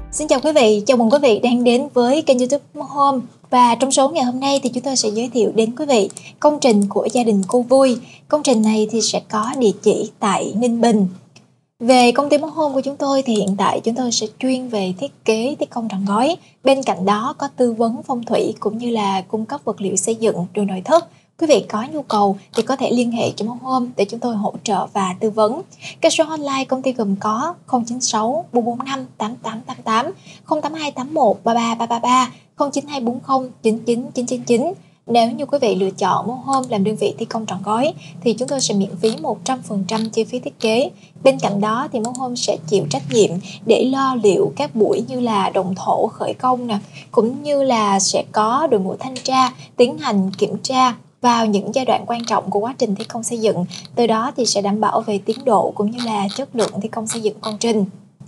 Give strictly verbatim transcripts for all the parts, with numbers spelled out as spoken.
Xin chào quý vị, chào mừng quý vị đang đến với kênh YouTube Home. Và trong số ngày hôm nay thì chúng tôi sẽ giới thiệu đến quý vị công trình của gia đình cô Vui. Công trình này thì sẽ có địa chỉ tại Ninh Bình. Về công ty Home của chúng tôi thì hiện tại chúng tôi sẽ chuyên về thiết kế, thi công trọn gói. Bên cạnh đó có tư vấn phong thủy cũng như là cung cấp vật liệu xây dựng, đồ nội thất. Quý vị có nhu cầu thì có thể liên hệ cho Home để chúng tôi hỗ trợ và tư vấn. Các số hotline công ty gồm có không chín sáu bốn bốn năm tám tám tám tám, không tám hai tám một ba ba ba ba ba, không chín hai bốn không chín chín chín chín chín. Nếu như quý vị lựa chọn Home làm đơn vị thi công trọn gói thì chúng tôi sẽ miễn phí một trăm phần trăm chi phí thiết kế. Bên cạnh đó thì Home sẽ chịu trách nhiệm để lo liệu các buổi như là động thổ, khởi công nè, cũng như là sẽ có đội ngũ thanh tra tiến hành kiểm tra vào những giai đoạn quan trọng của quá trình thi công xây dựng. Từ đó thì sẽ đảm bảo về tiến độ cũng như là chất lượng thi công xây dựng công trình.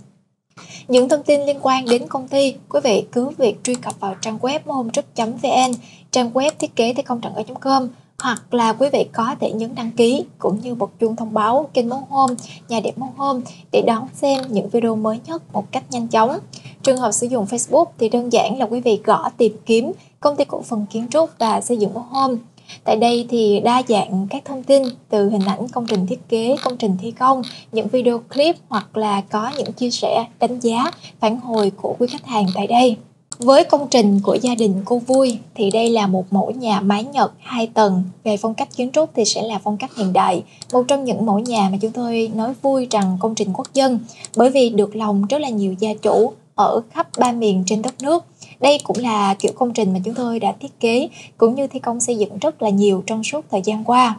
Những thông tin liên quan đến công ty, quý vị cứ việc truy cập vào trang web mohomegroup chấm vn, trang web thiết kế thi công trọn gói chấm com, hoặc là quý vị có thể nhấn đăng ký cũng như bật chuông thông báo kênh Home, nhà đẹp Home để đón xem những video mới nhất một cách nhanh chóng. Trường hợp sử dụng Facebook thì đơn giản là quý vị gõ tìm kiếm công ty cổ phần kiến trúc và xây dựng Home. Tại đây thì đa dạng các thông tin từ hình ảnh công trình thiết kế, công trình thi công, những video clip hoặc là có những chia sẻ, đánh giá, phản hồi của quý khách hàng tại đây. Với công trình của gia đình cô Vui thì đây là một mẫu nhà mái Nhật hai tầng. Về phong cách kiến trúc thì sẽ là phong cách hiện đại. Một trong những mẫu nhà mà chúng tôi nói vui rằng công trình quốc dân, bởi vì được lòng rất là nhiều gia chủ ở khắp ba miền trên đất nước. Đây cũng là kiểu công trình mà chúng tôi đã thiết kế cũng như thi công xây dựng rất là nhiều trong suốt thời gian qua.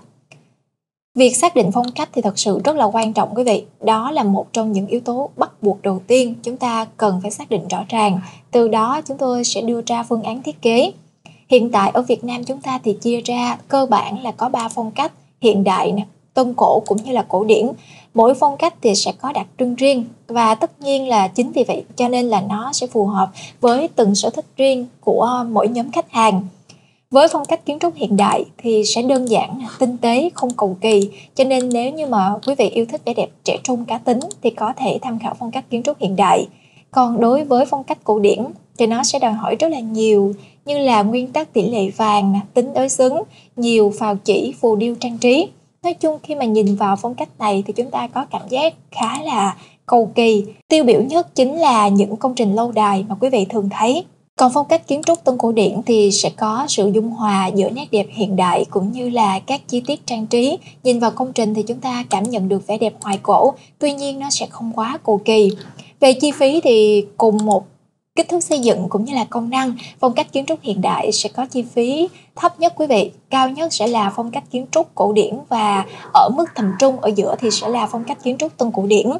Việc xác định phong cách thì thật sự rất là quan trọng quý vị. Đó là một trong những yếu tố bắt buộc đầu tiên chúng ta cần phải xác định rõ ràng. Từ đó chúng tôi sẽ đưa ra phương án thiết kế. Hiện tại ở Việt Nam chúng ta thì chia ra cơ bản là có ba phong cách: hiện đại, tân cổ cũng như là cổ điển. Mỗi phong cách thì sẽ có đặc trưng riêng và tất nhiên là chính vì vậy cho nên là nó sẽ phù hợp với từng sở thích riêng của mỗi nhóm khách hàng. Với phong cách kiến trúc hiện đại thì sẽ đơn giản, tinh tế, không cầu kỳ. Cho nên nếu như mà quý vị yêu thích vẻ đẹp trẻ trung cá tính thì có thể tham khảo phong cách kiến trúc hiện đại. Còn đối với phong cách cổ điển thì nó sẽ đòi hỏi rất là nhiều, như là nguyên tắc tỷ lệ vàng, tính đối xứng, nhiều phào chỉ, phù điêu trang trí. Nói chung khi mà nhìn vào phong cách này thì chúng ta có cảm giác khá là cầu kỳ. Tiêu biểu nhất chính là những công trình lâu đài mà quý vị thường thấy. Còn phong cách kiến trúc tân cổ điển thì sẽ có sự dung hòa giữa nét đẹp hiện đại cũng như là các chi tiết trang trí. Nhìn vào công trình thì chúng ta cảm nhận được vẻ đẹp hoài cổ, tuy nhiên nó sẽ không quá cầu kỳ. Về chi phí thì cùng một kích thước xây dựng cũng như là công năng, phong cách kiến trúc hiện đại sẽ có chi phí thấp nhất quý vị, cao nhất sẽ là phong cách kiến trúc cổ điển và ở mức tầm trung ở giữa thì sẽ là phong cách kiến trúc tân cổ điển.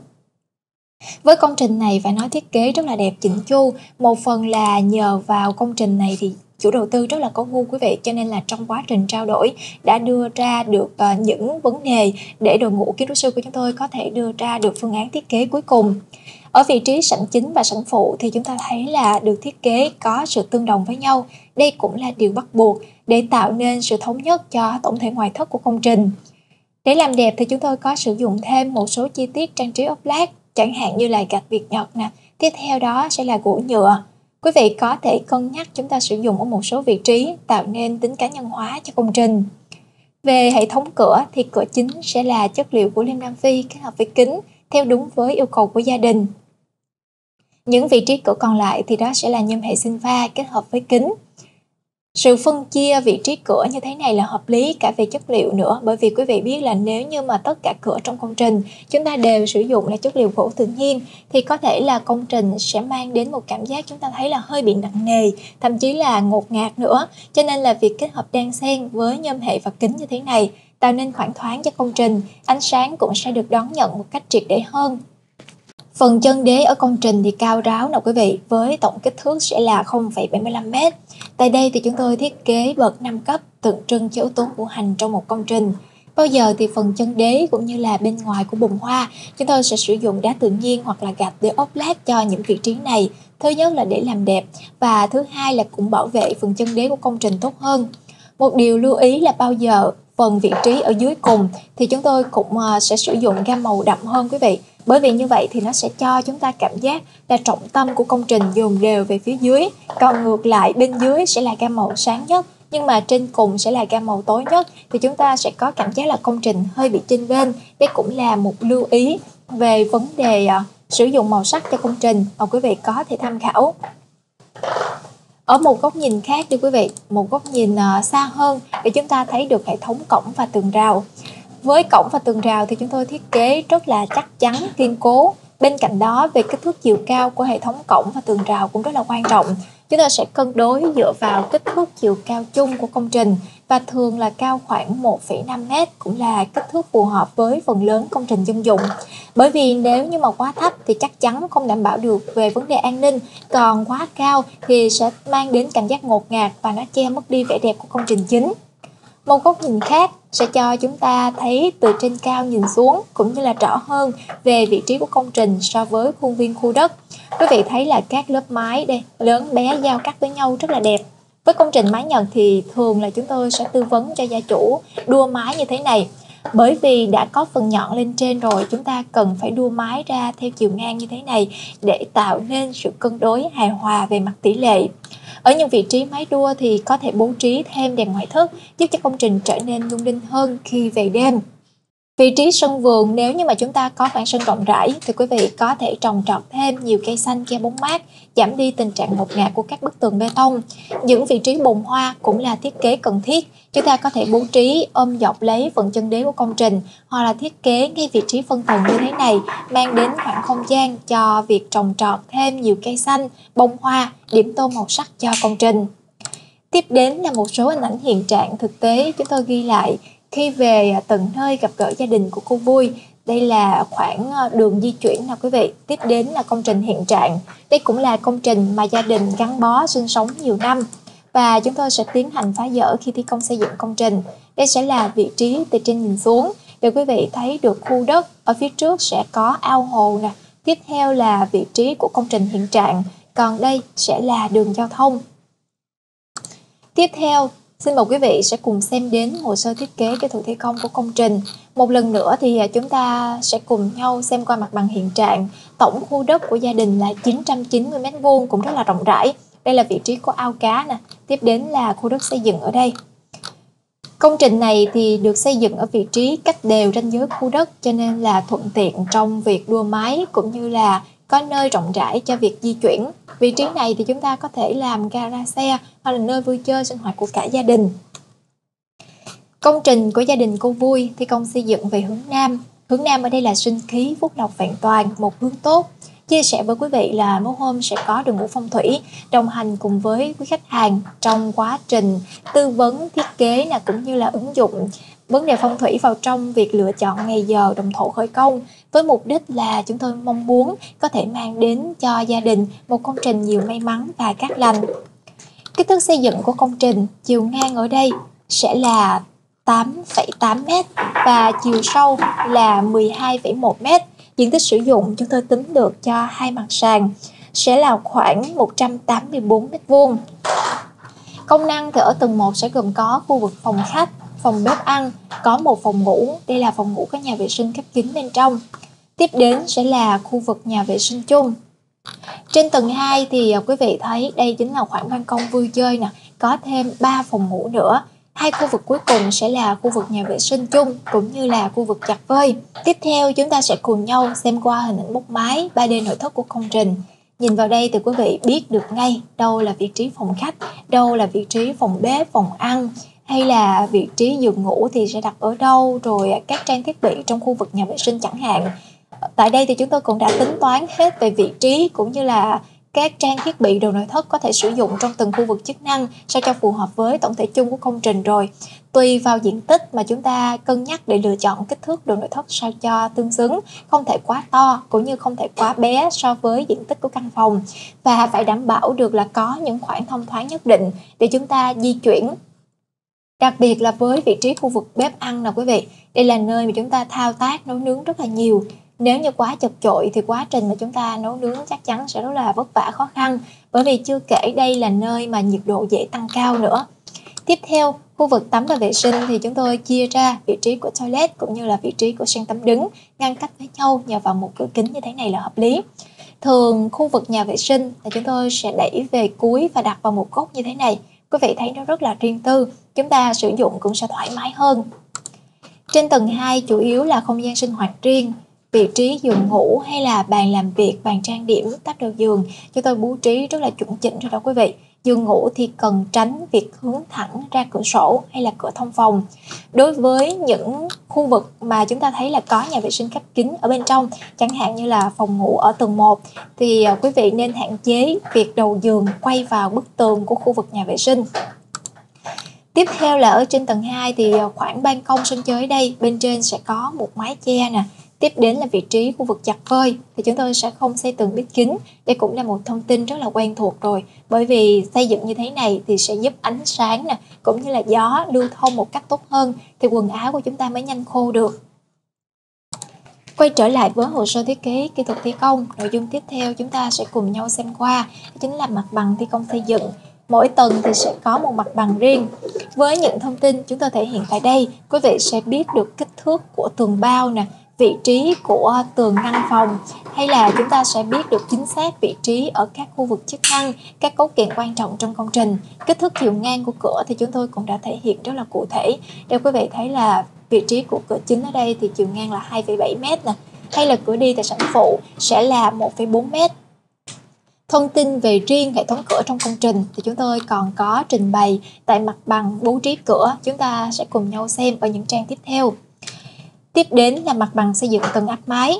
Với công trình này phải nói thiết kế rất là đẹp chỉnh chu, một phần là nhờ vào công trình này thì chủ đầu tư rất là có gu quý vị, cho nên là trong quá trình trao đổi đã đưa ra được uh, những vấn đề để đội ngũ kiến trúc sư của chúng tôi có thể đưa ra được phương án thiết kế cuối cùng. Ở vị trí sảnh chính và sảnh phụ thì chúng ta thấy là được thiết kế có sự tương đồng với nhau. Đây cũng là điều bắt buộc để tạo nên sự thống nhất cho tổng thể ngoại thất của công trình. Để làm đẹp thì chúng tôi có sử dụng thêm một số chi tiết trang trí ốp lát, chẳng hạn như là gạch Việt Nhật nè. Tiếp theo đó sẽ là gỗ nhựa. Quý vị có thể cân nhắc chúng ta sử dụng ở một số vị trí tạo nên tính cá nhân hóa cho công trình. Về hệ thống cửa thì cửa chính sẽ là chất liệu của Liêm Nam Phi kết hợp với kính theo đúng với yêu cầu của gia đình. Những vị trí cửa còn lại thì đó sẽ là nhôm hệ sinh pha kết hợp với kính. Sự phân chia vị trí cửa như thế này là hợp lý cả về chất liệu nữa, bởi vì quý vị biết là nếu như mà tất cả cửa trong công trình chúng ta đều sử dụng là chất liệu gỗ tự nhiên thì có thể là công trình sẽ mang đến một cảm giác chúng ta thấy là hơi bị nặng nề, thậm chí là ngột ngạt nữa. Cho nên là việc kết hợp đan xen với nhôm hệ và kính như thế này tạo nên khoảng thoáng cho công trình, ánh sáng cũng sẽ được đón nhận một cách triệt để hơn. Phần chân đế ở công trình thì cao ráo nào quý vị, với tổng kích thước sẽ là không phẩy bảy mươi lăm mét. Tại đây thì chúng tôi thiết kế bậc năm cấp tượng trưng cho yếu tố ngũ hành trong một công trình. Bao giờ thì phần chân đế cũng như là bên ngoài của bồn hoa, chúng tôi sẽ sử dụng đá tự nhiên hoặc là gạch để ốp lát cho những vị trí này. Thứ nhất là để làm đẹp và thứ hai là cũng bảo vệ phần chân đế của công trình tốt hơn. Một điều lưu ý là bao giờ phần vị trí ở dưới cùng thì chúng tôi cũng sẽ sử dụng gam màu đậm hơn quý vị. Bởi vì như vậy thì nó sẽ cho chúng ta cảm giác là trọng tâm của công trình dồn đều về phía dưới. Còn ngược lại bên dưới sẽ là gam màu sáng nhất, nhưng mà trên cùng sẽ là gam màu tối nhất. Thì chúng ta sẽ có cảm giác là công trình hơi bị chênh vênh. Đây cũng là một lưu ý về vấn đề uh, sử dụng màu sắc cho công trình mà quý vị có thể tham khảo. Ở một góc nhìn khác đi quý vị, một góc nhìn uh, xa hơn để chúng ta thấy được hệ thống cổng và tường rào. Với cổng và tường rào thì chúng tôi thiết kế rất là chắc chắn, kiên cố. Bên cạnh đó, về kích thước chiều cao của hệ thống cổng và tường rào cũng rất là quan trọng. Chúng ta sẽ cân đối dựa vào kích thước chiều cao chung của công trình và thường là cao khoảng một phẩy năm mét, cũng là kích thước phù hợp với phần lớn công trình dân dụng. Bởi vì nếu như mà quá thấp thì chắc chắn không đảm bảo được về vấn đề an ninh, còn quá cao thì sẽ mang đến cảm giác ngột ngạt và nó che mất đi vẻ đẹp của công trình chính. Một góc nhìn khác sẽ cho chúng ta thấy từ trên cao nhìn xuống cũng như là rõ hơn về vị trí của công trình so với khuôn viên khu đất. Quý vị thấy là các lớp mái đây lớn bé giao cắt với nhau rất là đẹp. Với công trình mái Nhật thì thường là chúng tôi sẽ tư vấn cho gia chủ đua mái như thế này. Bởi vì đã có phần nhọn lên trên rồi, chúng ta cần phải đua mái ra theo chiều ngang như thế này để tạo nên sự cân đối hài hòa về mặt tỷ lệ. Ở những vị trí mái đua thì có thể bố trí thêm đèn ngoại thất giúp cho công trình trở nên lung linh hơn khi về đêm. Vị trí sân vườn, nếu như mà chúng ta có khoảng sân rộng rãi thì quý vị có thể trồng trọt thêm nhiều cây xanh che bóng mát, giảm đi tình trạng ngột ngạt của các bức tường bê tông. Những vị trí bồn hoa cũng là thiết kế cần thiết. Chúng ta có thể bố trí ôm dọc lấy phần chân đế của công trình hoặc là thiết kế ngay vị trí phân tầng như thế này, mang đến khoảng không gian cho việc trồng trọt thêm nhiều cây xanh, bông hoa, điểm tô màu sắc cho công trình. Tiếp đến là một số hình ảnh hiện trạng thực tế chúng tôi ghi lại khi về tận nơi gặp gỡ gia đình của cô Vui. Đây là khoảng đường di chuyển nào quý vị. Tiếp đến là công trình hiện trạng. Đây cũng là công trình mà gia đình gắn bó sinh sống nhiều năm. Và chúng tôi sẽ tiến hành phá dỡ khi thi công xây dựng công trình. Đây sẽ là vị trí từ trên nhìn xuống. Để quý vị thấy được khu đất. Ở phía trước sẽ có ao hồ nè. Tiếp theo là vị trí của công trình hiện trạng. Còn đây sẽ là đường giao thông. Tiếp theo, xin mời quý vị sẽ cùng xem đến hồ sơ thiết kế kỹ thuật thi công của công trình. Một lần nữa thì chúng ta sẽ cùng nhau xem qua mặt bằng hiện trạng. Tổng khu đất của gia đình là chín trăm chín mươi mét vuông, cũng rất là rộng rãi. Đây là vị trí của ao cá nè. Tiếp đến là khu đất xây dựng ở đây. Công trình này thì được xây dựng ở vị trí cách đều ranh giới khu đất, cho nên là thuận tiện trong việc đua mái cũng như là có nơi rộng rãi cho việc di chuyển. Vị trí này thì chúng ta có thể làm gara xe hoặc là nơi vui chơi sinh hoạt của cả gia đình. Công trình của gia đình cô Vui thi công xây dựng về hướng Nam. Hướng Nam ở đây là sinh khí, phúc lộc vẹn toàn, một hướng tốt. Chia sẻ với quý vị là Mẫu Home sẽ có đội ngũ phong thủy đồng hành cùng với quý khách hàng trong quá trình tư vấn thiết kế là cũng như là ứng dụng vấn đề phong thủy vào trong việc lựa chọn ngày giờ đồng thổ khởi công, với mục đích là chúng tôi mong muốn có thể mang đến cho gia đình một công trình nhiều may mắn và cát lành. Kích thước xây dựng của công trình, chiều ngang ở đây sẽ là tám phẩy tám mét và chiều sâu là mười hai phẩy một mét. Diện tích sử dụng chúng tôi tính được cho hai mặt sàn sẽ là khoảng một trăm tám mươi bốn mét vuông. Công năng thì ở tầng một sẽ gồm có khu vực phòng khách, phòng bếp ăn, có một phòng ngủ. Đây là phòng ngủ có nhà vệ sinh khép kín bên trong. Tiếp đến sẽ là khu vực nhà vệ sinh chung. Trên tầng hai thì quý vị thấy đây chính là khoảng ban công vui chơi nè, có thêm ba phòng ngủ nữa. Hai khu vực cuối cùng sẽ là khu vực nhà vệ sinh chung cũng như là khu vực giặt vơi. Tiếp theo chúng ta sẽ cùng nhau xem qua hình ảnh bốc mái ba D nội thất của công trình. Nhìn vào đây thì quý vị biết được ngay đâu là vị trí phòng khách, đâu là vị trí phòng bếp, phòng ăn, hay là vị trí giường ngủ thì sẽ đặt ở đâu, rồi các trang thiết bị trong khu vực nhà vệ sinh chẳng hạn. Tại đây thì chúng tôi cũng đã tính toán hết về vị trí cũng như là các trang thiết bị đồ nội thất có thể sử dụng trong từng khu vực chức năng sao cho phù hợp với tổng thể chung của công trình rồi. Tùy vào diện tích mà chúng ta cân nhắc để lựa chọn kích thước đồ nội thất sao cho tương xứng, không thể quá to cũng như không thể quá bé so với diện tích của căn phòng, và phải đảm bảo được là có những khoảng thông thoáng nhất định để chúng ta di chuyển. Đặc biệt là với vị trí khu vực bếp ăn nè quý vị, đây là nơi mà chúng ta thao tác nấu nướng rất là nhiều. Nếu như quá chật chội thì quá trình mà chúng ta nấu nướng chắc chắn sẽ rất là vất vả khó khăn, bởi vì chưa kể đây là nơi mà nhiệt độ dễ tăng cao nữa. Tiếp theo, khu vực tắm và vệ sinh thì chúng tôi chia ra vị trí của toilet cũng như là vị trí của sen tắm đứng, ngăn cách với nhau nhờ vào một cửa kính như thế này là hợp lý. Thường khu vực nhà vệ sinh là chúng tôi sẽ đẩy về cuối và đặt vào một góc như thế này. Quý vị thấy nó rất là riêng tư, chúng ta sử dụng cũng sẽ thoải mái hơn. Trên tầng hai chủ yếu là không gian sinh hoạt riêng, vị trí giường ngủ hay là bàn làm việc, bàn trang điểm, tắp đầu giường chúng tôi bố trí rất là chuẩn chỉnh rồi đó quý vị. Giường ngủ thì cần tránh việc hướng thẳng ra cửa sổ hay là cửa thông phòng. Đối với những khu vực mà chúng ta thấy là có nhà vệ sinh khép kín ở bên trong, chẳng hạn như là phòng ngủ ở tầng một, thì quý vị nên hạn chế việc đầu giường quay vào bức tường của khu vực nhà vệ sinh. Tiếp theo là ở trên tầng hai thì khoảng ban công sân chơi đây, bên trên sẽ có một mái che nè. Tiếp đến là vị trí khu vực giặt phơi thì chúng tôi sẽ không xây tường bít kín. Đây cũng là một thông tin rất là quen thuộc rồi, bởi vì xây dựng như thế này thì sẽ giúp ánh sáng nè cũng như là gió lưu thông một cách tốt hơn, thì quần áo của chúng ta mới nhanh khô được. Quay trở lại với hồ sơ thiết kế kỹ thuật thi công, nội dung tiếp theo chúng ta sẽ cùng nhau xem qua chính là mặt bằng thi công xây dựng. Mỗi tầng thì sẽ có một mặt bằng riêng. Với những thông tin chúng tôi thể hiện tại đây, quý vị sẽ biết được kích thước của tường bao nè, vị trí của tường ngăn phòng, hay là chúng ta sẽ biết được chính xác vị trí ở các khu vực chức năng, các cấu kiện quan trọng trong công trình. Kích thước chiều ngang của cửa thì chúng tôi cũng đã thể hiện rất là cụ thể. Để quý vị thấy là vị trí của cửa chính ở đây thì chiều ngang là hai phẩy bảy mét nè, hay là cửa đi tại sản phụ sẽ là một phẩy bốn mét. Thông tin về riêng hệ thống cửa trong công trình thì chúng tôi còn có trình bày tại mặt bằng bố trí cửa, chúng ta sẽ cùng nhau xem ở những trang tiếp theo. Tiếp đến là mặt bằng xây dựng tầng áp mái.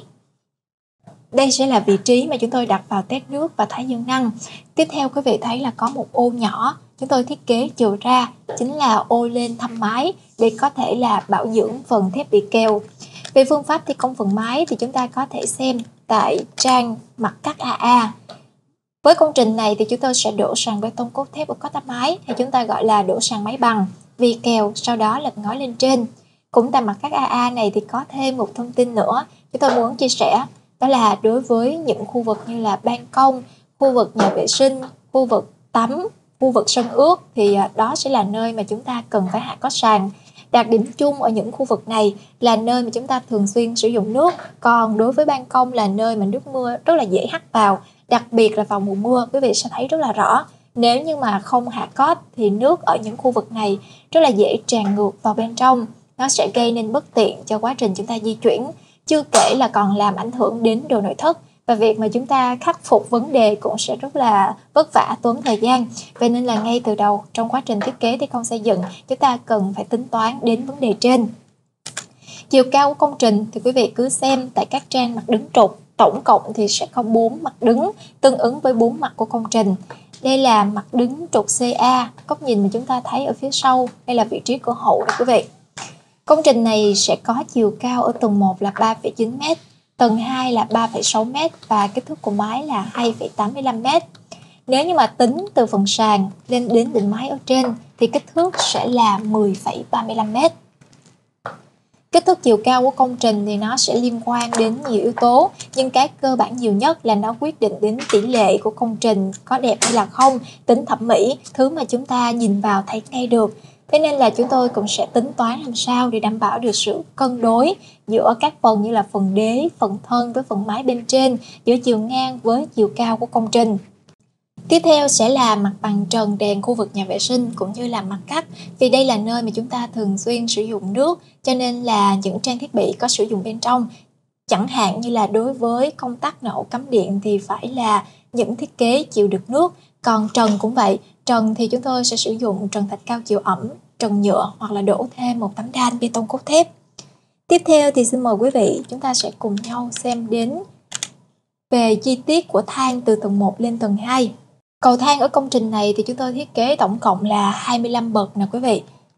Đây sẽ là vị trí mà chúng tôi đặt vào tét nước và thái dương năng. Tiếp theo quý vị thấy là có một ô nhỏ, chúng tôi thiết kế chiều ra chính là ô lên thăm mái để có thể là bảo dưỡng phần thép bị keo. Về phương pháp thi công phần mái thì chúng ta có thể xem tại trang mặt cắt a a. Với công trình này thì chúng tôi sẽ đổ sàn bê tông cốt thép ở có tắp mái, hay chúng ta gọi là đổ sàn máy bằng, vì kèo sau đó lật ngói lên trên. Cũng tại mặt cắt a a này thì có thêm một thông tin nữa chúng tôi muốn chia sẻ, đó là đối với những khu vực như là ban công, khu vực nhà vệ sinh, khu vực tắm, khu vực sân ướt thì đó sẽ là nơi mà chúng ta cần phải hạ có sàn. Đặc điểm chung ở những khu vực này là nơi mà chúng ta thường xuyên sử dụng nước, còn đối với ban công là nơi mà nước mưa rất là dễ hắt vào, đặc biệt là vào mùa mưa, quý vị sẽ thấy rất là rõ. Nếu như mà không hạ cót thì nước ở những khu vực này rất là dễ tràn ngược vào bên trong, nó sẽ gây nên bất tiện cho quá trình chúng ta di chuyển, chưa kể là còn làm ảnh hưởng đến đồ nội thất, và việc mà chúng ta khắc phục vấn đề cũng sẽ rất là vất vả, tốn thời gian. Vậy nên là ngay từ đầu trong quá trình thiết kế thi công xây dựng, chúng ta cần phải tính toán đến vấn đề trên. Chiều cao của công trình thì quý vị cứ xem tại các trang mặt đứng trục, tổng cộng thì sẽ có bốn mặt đứng tương ứng với bốn mặt của công trình. Đây là mặt đứng trục xê a, góc nhìn mà chúng ta thấy ở phía sau, đây là vị trí cửa hậu đó quý vị. Công trình này sẽ có chiều cao ở tầng một là ba phẩy chín mét, tầng hai là ba phẩy sáu mét và kích thước của mái là hai phẩy tám mươi lăm mét. Nếu như mà tính từ phần sàn lên đến đỉnh mái ở trên thì kích thước sẽ là mười phẩy ba mươi lăm mét. Kích thước chiều cao của công trình thì nó sẽ liên quan đến nhiều yếu tố, nhưng cái cơ bản nhiều nhất là nó quyết định đến tỷ lệ của công trình có đẹp hay là không, tính thẩm mỹ, thứ mà chúng ta nhìn vào thấy ngay được. Thế nên là chúng tôi cũng sẽ tính toán làm sao để đảm bảo được sự cân đối giữa các phần như là phần đế, phần thân với phần mái bên trên, giữa chiều ngang với chiều cao của công trình. Tiếp theo sẽ là mặt bằng trần đèn khu vực nhà vệ sinh cũng như là mặt cắt. Vì đây là nơi mà chúng ta thường xuyên sử dụng nước, cho nên là những trang thiết bị có sử dụng bên trong, chẳng hạn như là đối với công tắc nổ cắm điện thì phải là những thiết kế chịu được nước. Còn trần cũng vậy, trần thì chúng tôi sẽ sử dụng trần thạch cao chịu ẩm, trần nhựa hoặc là đổ thêm một tấm đan bê tông cốt thép. Tiếp theo thì xin mời quý vị chúng ta sẽ cùng nhau xem đến về chi tiết của thang từ tầng một lên tầng hai. Cầu thang ở công trình này thì chúng tôi thiết kế tổng cộng là hai mươi lăm bậc nè quý vị.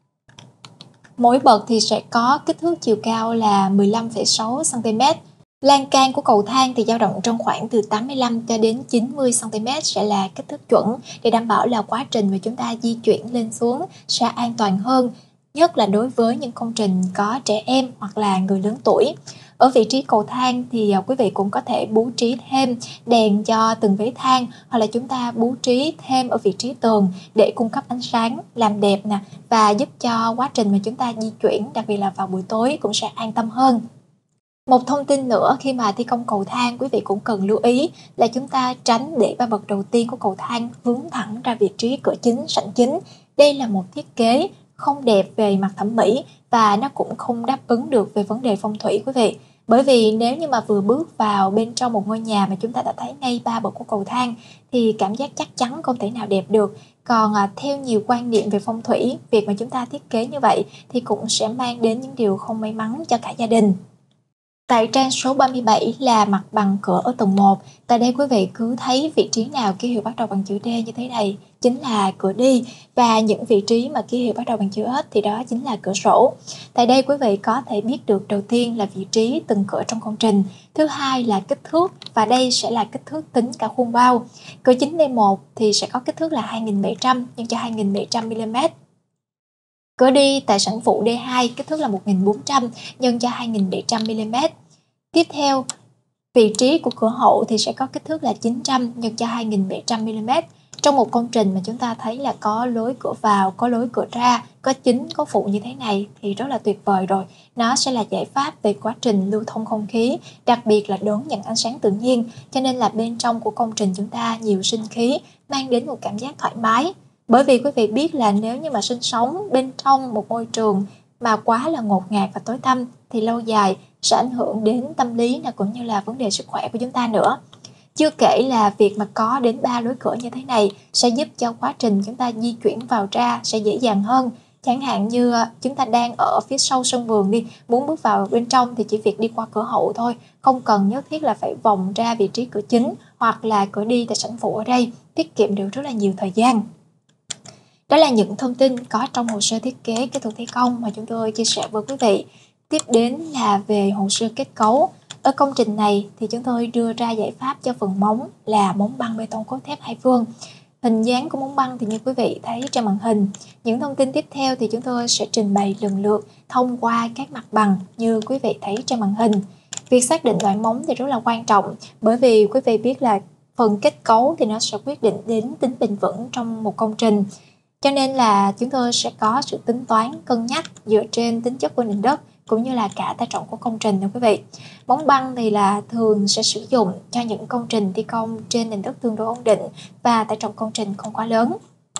Mỗi bậc thì sẽ có kích thước chiều cao là mười lăm phẩy sáu xăng ti mét. Lan can của cầu thang thì dao động trong khoảng từ tám mươi lăm cho đến chín mươi xăng ti mét sẽ là kích thước chuẩn để đảm bảo là quá trình mà chúng ta di chuyển lên xuống sẽ an toàn hơn, nhất là đối với những công trình có trẻ em hoặc là người lớn tuổi. Ở vị trí cầu thang thì quý vị cũng có thể bố trí thêm đèn cho từng vế thang, hoặc là chúng ta bố trí thêm ở vị trí tường để cung cấp ánh sáng, làm đẹp nè, và giúp cho quá trình mà chúng ta di chuyển, đặc biệt là vào buổi tối, cũng sẽ an tâm hơn. Một thông tin nữa khi mà thi công cầu thang, quý vị cũng cần lưu ý là chúng ta tránh để ba bậc đầu tiên của cầu thang hướng thẳng ra vị trí cửa chính, sảnh chính. Đây là một thiết kế không đẹp về mặt thẩm mỹ và nó cũng không đáp ứng được về vấn đề phong thủy quý vị. Bởi vì nếu như mà vừa bước vào bên trong một ngôi nhà mà chúng ta đã thấy ngay ba bậc của cầu thang thì cảm giác chắc chắn không thể nào đẹp được. Còn à, theo nhiều quan niệm về phong thủy, việc mà chúng ta thiết kế như vậy thì cũng sẽ mang đến những điều không may mắn cho cả gia đình. Tại trang số ba mươi bảy là mặt bằng cửa ở tầng một. Tại đây quý vị cứ thấy vị trí nào ký hiệu bắt đầu bằng chữ D như thế này chính là cửa đi, và những vị trí mà ký hiệu bắt đầu bằng chữ S thì đó chính là cửa sổ. Tại đây quý vị có thể biết được đầu tiên là vị trí từng cửa trong công trình, thứ hai là kích thước, và đây sẽ là kích thước tính cả khuôn bao. Cửa chính D một thì sẽ có kích thước là hai nghìn bảy trăm nhân cho hai nghìn bảy trăm mi-li-mét. Cửa đi tại sảnh phụ D hai kích thước là một nghìn bốn trăm nhân cho hai nghìn bảy trăm mi-li-mét. Tiếp theo, vị trí của cửa hậu thì sẽ có kích thước là chín trăm nhân cho hai nghìn bảy trăm mi-li-mét. Trong một công trình mà chúng ta thấy là có lối cửa vào, có lối cửa ra, có chính, có phụ như thế này thì rất là tuyệt vời rồi. Nó sẽ là giải pháp về quá trình lưu thông không khí, đặc biệt là đón nhận ánh sáng tự nhiên. Cho nên là bên trong của công trình chúng ta nhiều sinh khí, mang đến một cảm giác thoải mái. Bởi vì quý vị biết là nếu như mà sinh sống bên trong một môi trường mà quá là ngột ngạt và tối tăm thì lâu dài sẽ ảnh hưởng đến tâm lý là cũng như là vấn đề sức khỏe của chúng ta nữa. Chưa kể là việc mà có đến ba lối cửa như thế này sẽ giúp cho quá trình chúng ta di chuyển vào ra sẽ dễ dàng hơn. Chẳng hạn như chúng ta đang ở phía sau sân vườn đi, muốn bước vào bên trong thì chỉ việc đi qua cửa hậu thôi, không cần nhất thiết là phải vòng ra vị trí cửa chính hoặc là cửa đi tại sảnh phụ ở đây, tiết kiệm được rất là nhiều thời gian. Đó là những thông tin có trong hồ sơ thiết kế kỹ thuật thi công mà chúng tôi chia sẻ với quý vị. Tiếp đến là về hồ sơ kết cấu. Ở công trình này thì chúng tôi đưa ra giải pháp cho phần móng là móng băng bê tông cốt thép hai phương. Hình dáng của móng băng thì như quý vị thấy trên màn hình. Những thông tin tiếp theo thì chúng tôi sẽ trình bày lần lượt thông qua các mặt bằng như quý vị thấy trên màn hình. Việc xác định loại móng thì rất là quan trọng, bởi vì quý vị biết là phần kết cấu thì nó sẽ quyết định đến tính bền vững trong một công trình. Cho nên là chúng tôi sẽ có sự tính toán, cân nhắc dựa trên tính chất của nền đất cũng như là cả tải trọng của công trình nữa quý vị. Móng băng thì là thường sẽ sử dụng cho những công trình thi công trên nền đất tương đối ổn định và tải trọng công trình không quá lớn.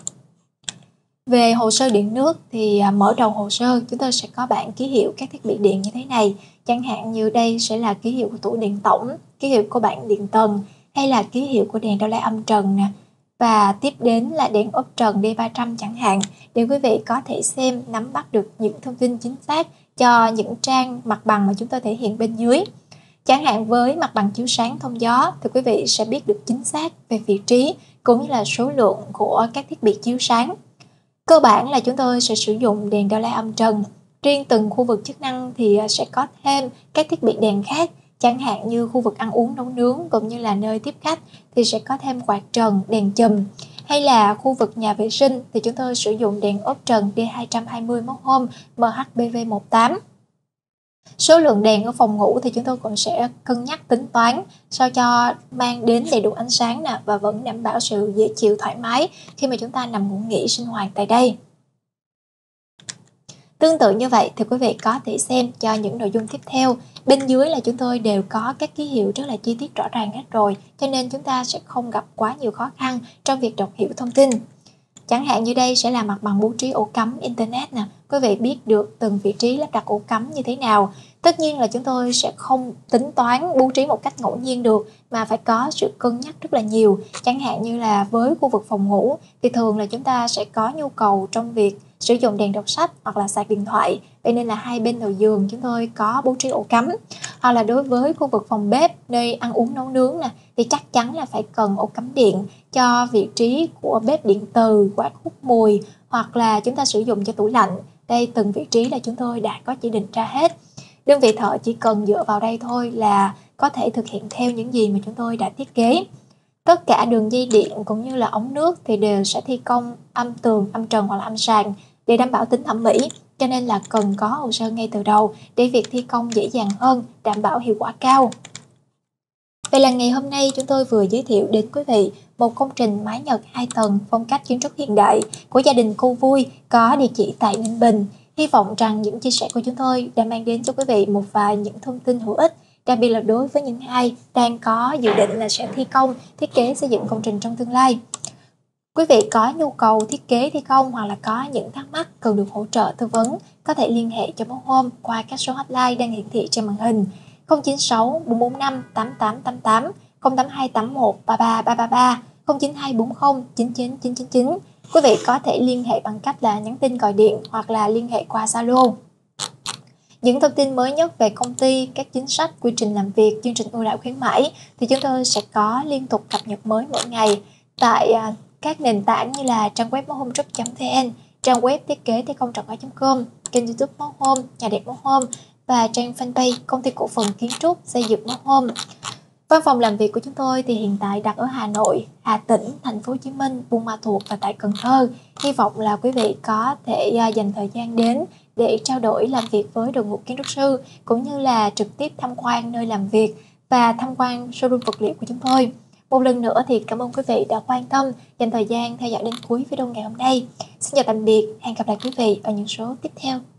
Về hồ sơ điện nước thì mở đầu hồ sơ chúng tôi sẽ có bảng ký hiệu các thiết bị điện như thế này. Chẳng hạn như đây sẽ là ký hiệu của tủ điện tổng, ký hiệu của bảng điện tầng hay là ký hiệu của đèn downlight âm trần nè. Và tiếp đến là đèn ốp trần D ba trăm chẳng hạn, để quý vị có thể xem, nắm bắt được những thông tin chính xác cho những trang mặt bằng mà chúng tôi thể hiện bên dưới. Chẳng hạn với mặt bằng chiếu sáng thông gió thì quý vị sẽ biết được chính xác về vị trí cũng như là số lượng của các thiết bị chiếu sáng. Cơ bản là chúng tôi sẽ sử dụng đèn downlight âm trần. Riêng từng khu vực chức năng thì sẽ có thêm các thiết bị đèn khác. Chẳng hạn như khu vực ăn uống nấu nướng cũng như là nơi tiếp khách thì sẽ có thêm quạt trần, đèn chùm. Hay là khu vực nhà vệ sinh thì chúng tôi sử dụng đèn ốp trần D hai trăm hai mươi mốt ohm M H B V mười tám. Số lượng đèn ở phòng ngủ thì chúng tôi cũng sẽ cân nhắc tính toán sao cho mang đến đầy đủ ánh sáng nè và vẫn đảm bảo sự dễ chịu thoải mái khi mà chúng ta nằm ngủ nghỉ sinh hoạt tại đây. Tương tự như vậy thì quý vị có thể xem cho những nội dung tiếp theo. Bên dưới là chúng tôi đều có các ký hiệu rất là chi tiết rõ ràng hết rồi, cho nên chúng ta sẽ không gặp quá nhiều khó khăn trong việc đọc hiểu thông tin. Chẳng hạn như đây sẽ là mặt bằng bố trí ổ cắm Internet nè. Quý vị biết được từng vị trí lắp đặt ổ cắm như thế nào. Tất nhiên là chúng tôi sẽ không tính toán bố trí một cách ngẫu nhiên được, mà phải có sự cân nhắc rất là nhiều. Chẳng hạn như là với khu vực phòng ngủ thì thường là chúng ta sẽ có nhu cầu trong việc sử dụng đèn đọc sách hoặc là sạc điện thoại. Vậy nên là hai bên đầu giường chúng tôi có bố trí ổ cắm. Hoặc là đối với khu vực phòng bếp, nơi ăn uống nấu nướng nè, thì chắc chắn là phải cần ổ cắm điện cho vị trí của bếp điện từ, quạt hút mùi, hoặc là chúng ta sử dụng cho tủ lạnh. Đây từng vị trí là chúng tôi đã có chỉ định ra hết. Đơn vị thợ chỉ cần dựa vào đây thôi là có thể thực hiện theo những gì mà chúng tôi đã thiết kế. Tất cả đường dây điện cũng như là ống nước thì đều sẽ thi công âm tường, âm trần hoặc là âm sàn để đảm bảo tính thẩm mỹ. cho nên là cần có hồ sơ ngay từ đầu để việc thi công dễ dàng hơn, đảm bảo hiệu quả cao. Vậy là ngày hôm nay chúng tôi vừa giới thiệu đến quý vị một công trình mái Nhật hai tầng phong cách kiến trúc hiện đại của gia đình Cô Vui có địa chỉ tại Ninh Bình. Hy vọng rằng những chia sẻ của chúng tôi đã mang đến cho quý vị một vài những thông tin hữu ích, đặc biệt là đối với những ai đang có dự định là sẽ thi công, thiết kế xây dựng công trình trong tương lai. Quý vị có nhu cầu thiết kế thi công hoặc là có những thắc mắc cần được hỗ trợ tư vấn, có thể liên hệ cho Mốt Home qua các số hotline đang hiển thị trên màn hình không chín sáu bốn bốn năm tám tám tám tám, không tám hai tám một ba ba ba ba ba, không chín hai bốn không chín chín chín chín chín. Quý vị có thể liên hệ bằng cách là nhắn tin, gọi điện hoặc là liên hệ qua Zalo. Những thông tin mới nhất về công ty, các chính sách, quy trình làm việc, chương trình ưu đãi khuyến mãi thì chúng tôi sẽ có liên tục cập nhật mới mỗi ngày tại các nền tảng như là trang web mốt home group chấm vn, trang web thiết kế thi công trọn gói chấm com, kênh YouTube Mốt Home, nhà đẹp Mốt Home và trang fanpage công ty cổ phần kiến trúc xây dựng Mốt Home. Văn phòng làm việc của chúng tôi thì hiện tại đặt ở Hà Nội, Hà Tĩnh, Thành phố Hồ Chí Minh, Buôn Ma Thuột và tại Cần Thơ. Hy vọng là quý vị có thể dành thời gian đến để trao đổi làm việc với đội ngũ kiến trúc sư, cũng như là trực tiếp tham quan nơi làm việc và tham quan showroom vật liệu của chúng tôi. Một lần nữa thì cảm ơn quý vị đã quan tâm, dành thời gian theo dõi đến cuối video ngày hôm nay. Xin chào tạm biệt, hẹn gặp lại quý vị ở những số tiếp theo.